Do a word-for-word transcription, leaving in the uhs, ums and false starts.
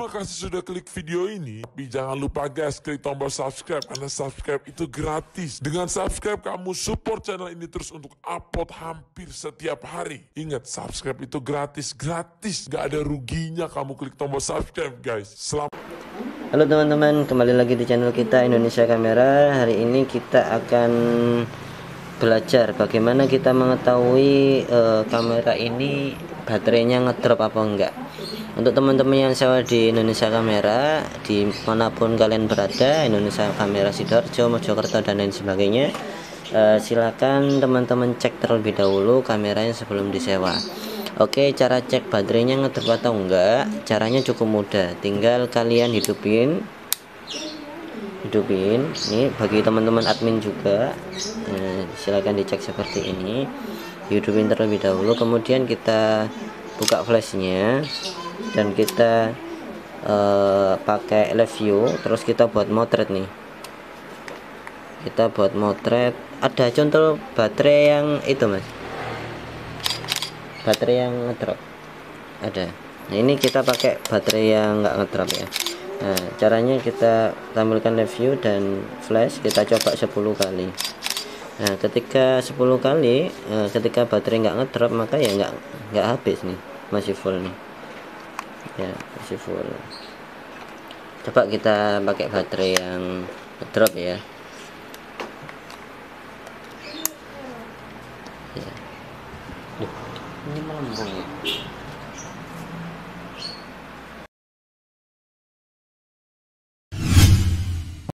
Terima kasih sudah klik video ini. Tapi jangan lupa guys, klik tombol subscribe karena subscribe itu gratis. Dengan subscribe kamu support channel ini terus untuk upload hampir setiap hari. Ingat, subscribe itu gratis, gratis. Gak ada ruginya kamu klik tombol subscribe guys. Selamat. Halo teman-teman, kembali lagi di channel kita Indonesia Kamera. Hari ini kita akan belajar bagaimana kita mengetahui uh, kamera ini baterainya ngedrop apa enggak. Untuk teman-teman yang sewa di Indonesia Kamera, dimanapun kalian berada, Indonesia Kamera Sidoarjo, Mojokerto dan lain sebagainya, uh, silakan teman-teman cek terlebih dahulu kameranya sebelum disewa. Oke, cara cek baterainya ngedrop atau enggak, caranya cukup mudah. Tinggal kalian hidupin hidupin ini bagi teman-teman admin juga. Nah, silakan dicek seperti ini. Hidupin terlebih dahulu, kemudian kita buka flashnya dan kita uh, pakai live view, terus kita buat motret nih. Kita buat motret. Ada contoh baterai yang itu, Mas. Baterai yang ngedrop ada. Nah, ini kita pakai baterai yang nggak ngedrop ya. Nah, caranya kita tampilkan live view dan flash, kita coba sepuluh kali. Nah, ketika sepuluh kali, eh, ketika baterai nggak ngedrop, maka ya nggak nggak habis nih, masih full nih ya, masih full. Coba kita pakai baterai yang ngedrop ya. Ya, ini melambung ya.